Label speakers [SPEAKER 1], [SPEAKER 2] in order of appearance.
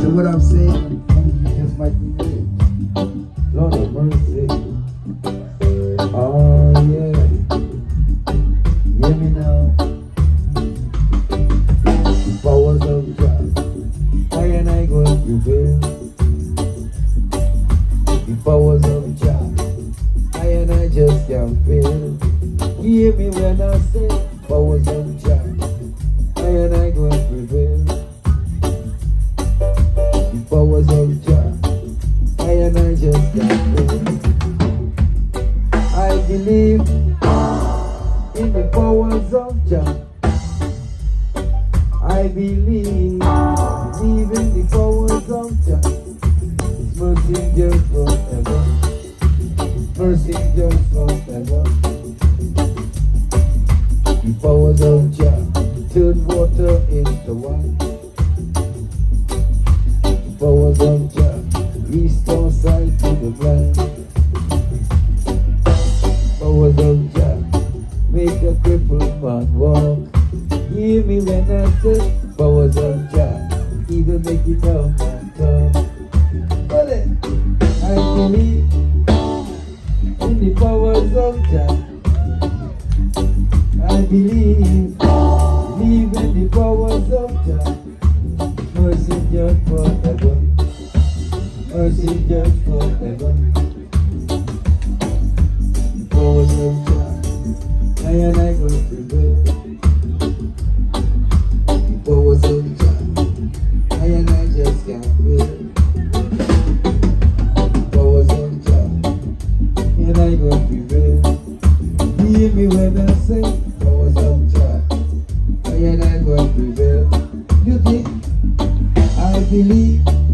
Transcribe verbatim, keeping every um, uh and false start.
[SPEAKER 1] So what I'm saying, just might be rich.
[SPEAKER 2] Lord of mercy. Oh yeah. Hear me now. Powers of Jah, I and I go and prevail. The powers of Jah, I and I just can't fail. Hear me when I say powers of Jah, I and I go and prevail. The powers of Jah, I and I just can't fail. I believe in the powers of Jah. I believe, believe in the powers of Jah. His mercy endures forever. Mercy endures forever. The powers of Jah turn water into wine. The powers of Jah restore sight to the blind. Powers of Jah make a crippled man walk. Hear me when I say powers of Jah, even make it down and come. But I believe in the powers of Jah. I believe, believe in the powers of Jah. Mercy just forever. Mercy just forever. The powers of Jah, I and I go prevail. Powers of Jah, I and I just can't fail. Powers of Jah, and I go prevail. Hear me when I say powers of Jah, I and I go prevail. You think I believe